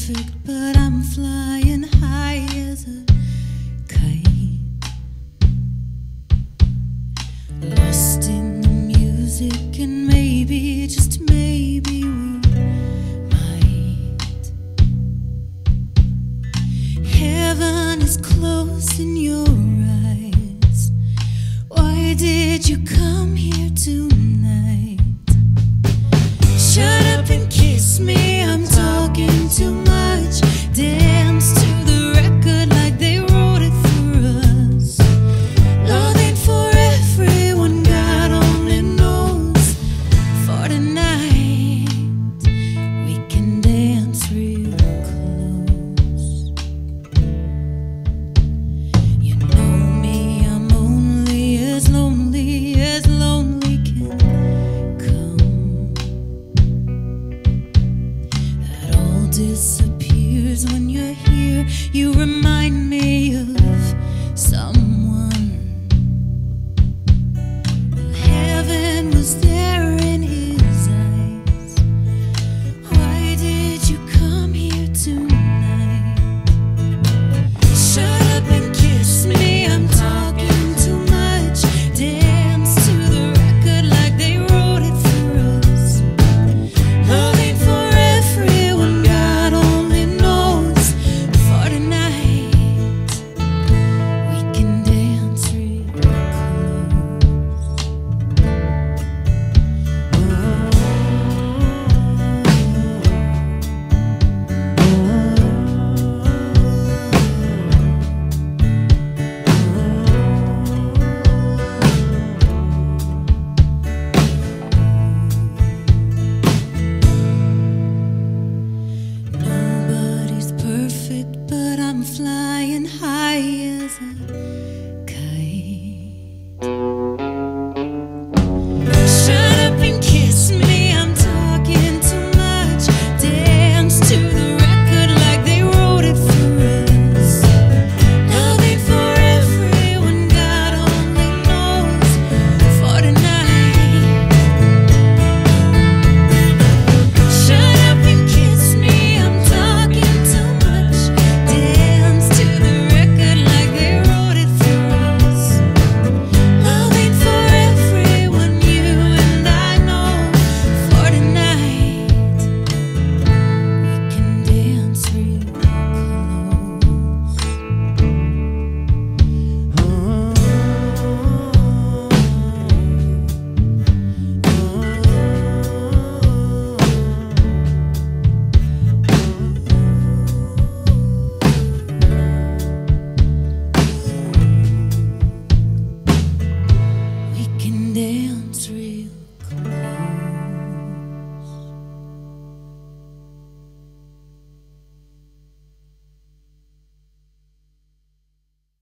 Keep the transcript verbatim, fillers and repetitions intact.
perfect, but I'm flying high as a kite, lost in the music, and maybe, just maybe, we might. Heaven is close in your eyes. Why did you come here tonight? Shut up and kiss me, I'm talking too much. Dance to the record like they wrote it for us. Love ain't for everyone, God only knows. For tonight, we can dance real close. You know me, I'm only as lonely as lonely can come. That all disappears when you're here. You remind